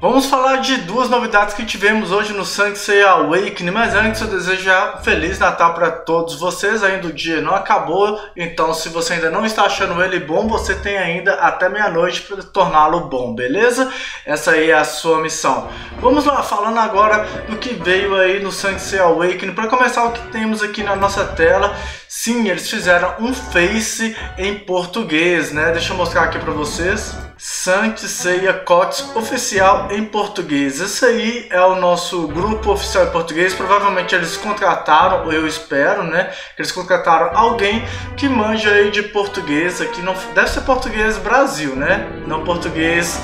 Vamos falar de duas novidades que tivemos hoje no Sanctuary Awakening, mas antes eu desejo já Feliz Natal para todos vocês. Ainda o dia não acabou, então se você ainda não está achando ele bom, você tem ainda até meia-noite para torná-lo bom, beleza? Essa aí é a sua missão. Vamos lá, falando agora do que veio aí no Sanctuary Awakening. Para começar, o que temos aqui na nossa tela, sim, eles fizeram um Face em português, né? Deixa eu mostrar aqui para vocês. Saint Seiya COTS oficial em português. Esse aí é o nosso grupo oficial em português. Provavelmente eles contrataram, eu espero, né? Eles contrataram alguém que manja aí de português. Aqui não deve ser português Brasil, né? Não português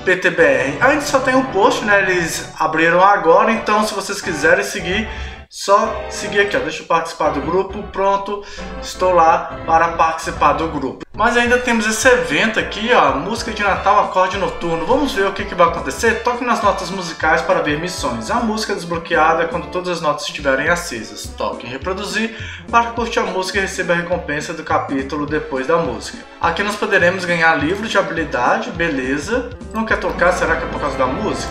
PTBR. A gente só tem um post, né? Eles abriram agora, então se vocês quiserem seguir, só seguir aqui, ó. Deixa eu participar do grupo, pronto, estou lá para participar do grupo. Mas ainda temos esse evento aqui, ó, música de Natal, acorde noturno. Vamos ver o que vai acontecer? Toque nas notas musicais para ver missões. A música é desbloqueada quando todas as notas estiverem acesas. Toque em reproduzir para curtir a música e receber a recompensa do capítulo depois da música. Aqui nós poderemos ganhar livros de habilidade, beleza. Não quer tocar, será que é por causa da música?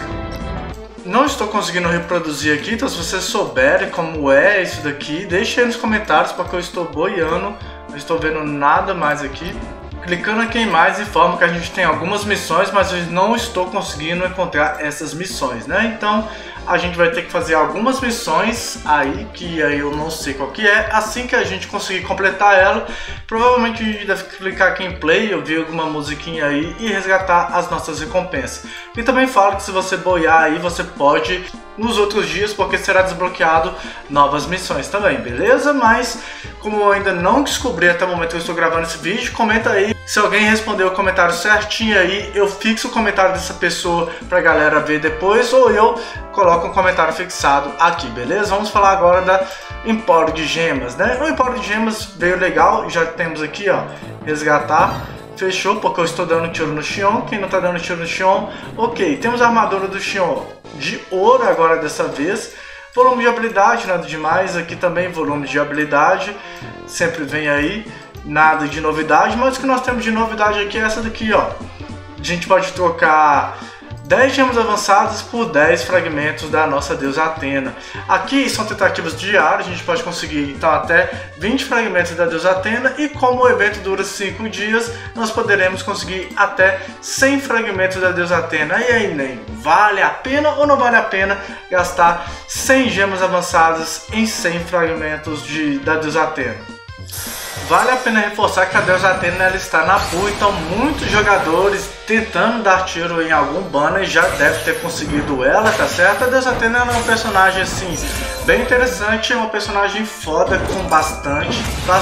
Não estou conseguindo reproduzir aqui, então se vocês souberem como é isso daqui, deixem aí nos comentários porque eu estou boiando, não estou vendo nada mais aqui. Clicando aqui em mais informa que a gente tem algumas missões, mas eu não estou conseguindo encontrar essas missões, né? Então a gente vai ter que fazer algumas missões aí, que aí eu não sei qual que é. Assim que a gente conseguir completar ela, provavelmente a gente deve clicar aqui em play, ouvir alguma musiquinha aí e resgatar as nossas recompensas. E também falo que se você boiar aí, você pode nos outros dias, porque será desbloqueado novas missões também, beleza? Mas como eu ainda não descobri até o momento que eu estou gravando esse vídeo, comenta aí. Se alguém responder o comentário certinho aí, eu fixo o comentário dessa pessoa pra galera ver depois, ou eu coloco um comentário fixado aqui, beleza? Vamos falar agora da Empório de Gemas, né? O Empório de Gemas veio legal, já temos aqui, ó, resgatar. Fechou, porque eu estou dando tiro no Xion. Quem não está dando tiro no Xion, ok. Temos a armadura do Xion de ouro agora dessa vez. Volume de habilidade, nada demais. Aqui também volume de habilidade. Sempre vem aí, nada de novidade. Mas o que nós temos de novidade aqui é essa daqui, ó. A gente pode trocar 10 gemas avançadas por 10 fragmentos da nossa deusa Athena. Aqui são tentativas diárias, a gente pode conseguir então até 20 fragmentos da deusa Athena, e como o evento dura 5 dias, nós poderemos conseguir até 100 fragmentos da deusa Athena. E aí, nem vale a pena ou não vale a pena gastar 100 gemas avançadas em 100 fragmentos da deusa Athena? Vale a pena reforçar que a deusa Athena ela está na pool, então muitos jogadores tentando dar tiro em algum banner já deve ter conseguido ela, tá certo? A deusa Athena é um personagem assim bem interessante, é uma personagem foda com bastante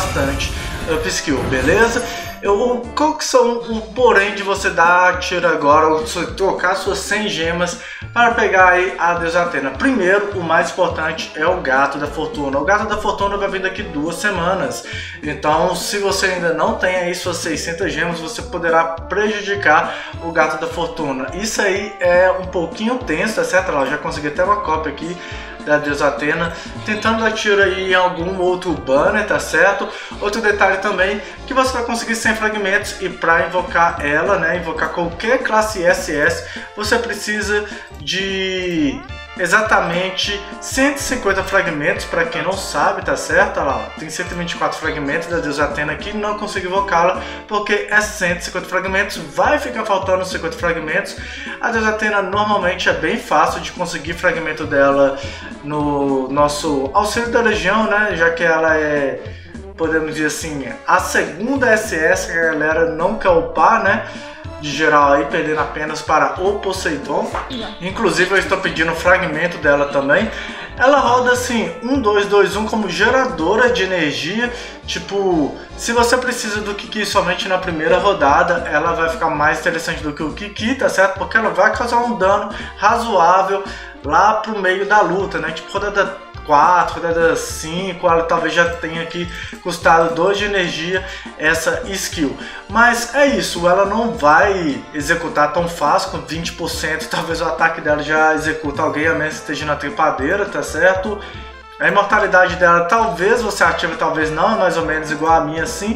up skill, beleza? Qual que são o porém de você dar tiro agora, ou trocar suas 100 gemas para pegar aí a deusa Athena? Primeiro, o mais importante é o gato da fortuna. O gato da fortuna vai vir daqui 2 semanas. Então, se você ainda não tem aí suas 600 gemas, você poderá prejudicar o gato da fortuna. Isso aí é um pouquinho tenso, tá certo? Eu já consegui até uma cópia aqui da deusa Athena, tentando dar tiro aí em algum outro banner, tá certo? Outro detalhe também, que você vai conseguir 100 fragmentos, e para invocar ela, né, invocar qualquer classe SS, você precisa de exatamente 150 fragmentos, para quem não sabe, tá certo? Olha lá, tem 124 fragmentos da deusa Athena aqui, não consigo invocá-la porque é 150 fragmentos, vai ficar faltando 50 fragmentos. A deusa Athena normalmente é bem fácil de conseguir fragmento dela no nosso auxílio da legião, né? Já que ela é, podemos dizer assim, a segunda SS que a galera não quer upar, né? De geral aí, perdendo apenas para o Poseidon. Inclusive eu estou pedindo fragmento dela também. Ela roda assim 1, 2, 2, 1 como geradora de energia. Tipo, se você precisa do Kiki somente na primeira rodada, ela vai ficar mais interessante do que o Kiki, tá certo? Porque ela vai causar um dano razoável lá pro meio da luta, né? Tipo, rodada 4, rodada 5, ela talvez já tenha aqui custado 2 de energia essa skill. Mas é isso, ela não vai executar tão fácil, com 20%, talvez o ataque dela já executa alguém, a menos que esteja na trepadeira, tá certo? A imortalidade dela talvez você ative, talvez não, é mais ou menos igual a minha assim.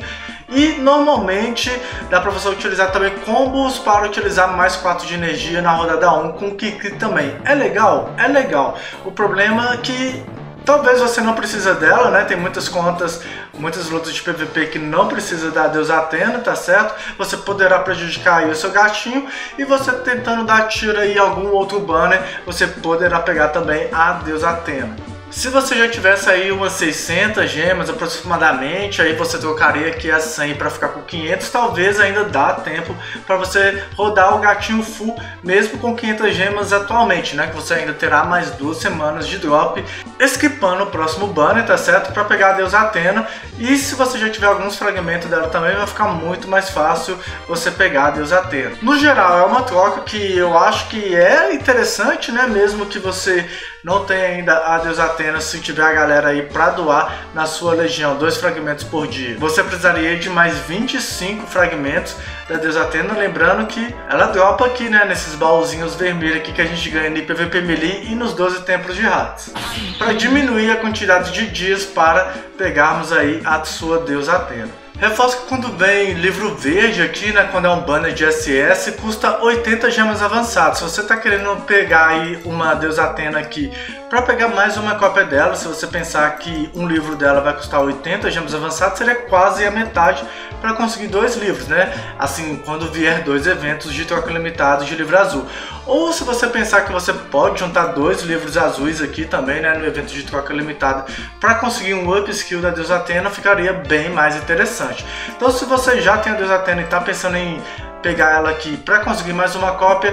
E normalmente dá para você utilizar também combos para utilizar mais 4 de energia na rodada 1 com Kikri também. É legal? É legal. O problema é que talvez você não precisa dela, né? Tem muitas contas, muitas lutas de PVP que não precisa da deusa Athena, tá certo? Você poderá prejudicar aí o seu gatinho, e você tentando dar tiro aí em algum outro banner, você poderá pegar também a deusa Athena. Se você já tivesse aí umas 600 gemas aproximadamente, aí você trocaria aqui a 100 para ficar com 500, talvez ainda dá tempo para você rodar o gatinho full, mesmo com 500 gemas atualmente, né? Que você ainda terá mais 2 semanas de drop, skipando o próximo banner, tá certo? Para pegar a deusa Athena. E se você já tiver alguns fragmentos dela também, vai ficar muito mais fácil você pegar a deusa Athena. No geral, é uma troca que eu acho que é interessante, né? Mesmo que você não tenha ainda a deusa Athena, se tiver a galera aí para doar na sua legião 2 fragmentos por dia, você precisaria de mais 25 fragmentos da deusa Athena. Lembrando que ela dropa aqui, né, nesses baúzinhos vermelhos aqui que a gente ganha no PVP Melee e nos 12 templos de ratos, para diminuir a quantidade de dias para pegarmos aí a sua deusa Athena. Reforço que quando vem livro verde aqui, né, quando é um banner de SS, custa 80 gemas avançadas. Se você está querendo pegar aí uma deusa Athena aqui para pegar mais uma cópia dela, se você pensar que um livro dela vai custar 80 gemas avançadas, seria quase a metade para conseguir 2 livros, né? Assim, quando vier 2 eventos de troca limitada de livro azul. Ou se você pensar que você pode juntar 2 livros azuis aqui também, né, no evento de troca limitada, para conseguir um up skill da deusa Athena, ficaria bem mais interessante. Então, se você já tem a deusa Athena e está pensando em pegar ela aqui para conseguir mais uma cópia,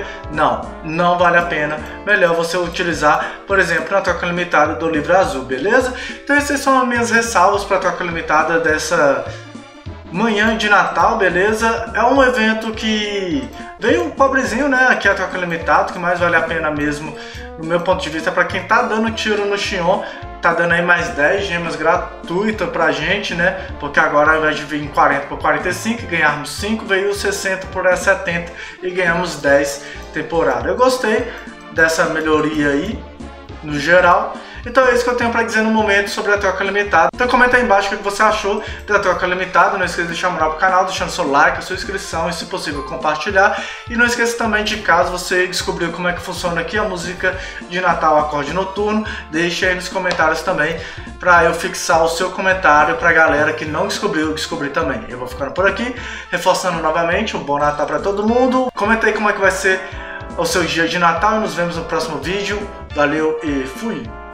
não vale a pena. Melhor você utilizar, por exemplo, na troca limitada do livro azul, beleza? Então essas são as minhas ressalvas para a troca limitada dessa manhã de Natal, beleza? É um evento que veio um pobrezinho, né? Aqui é a troca limitada, que mais vale a pena mesmo, no meu ponto de vista, para quem tá dando tiro no Xion. Tá dando aí mais 10 gemas gratuitas pra gente, né? Porque agora ao invés de vir em 40 por 45 e ganharmos 5, veio 60 por 70 e ganhamos 10 temporada. Eu gostei dessa melhoria aí, no geral. Então é isso que eu tenho para dizer no momento sobre a troca limitada. Então comenta aí embaixo o que você achou da troca limitada. Não esqueça de deixar moral pro canal, deixando seu like, a sua inscrição e, se possível, compartilhar. E não esqueça também de, caso você descobriu como é que funciona aqui a música de Natal Acorde Noturno, deixe aí nos comentários também para eu fixar o seu comentário para a galera que não descobriu descobrir também. Eu vou ficando por aqui, reforçando novamente um bom Natal para todo mundo. Comenta aí como é que vai ser o seu dia de Natal e nos vemos no próximo vídeo. Valeu e fui!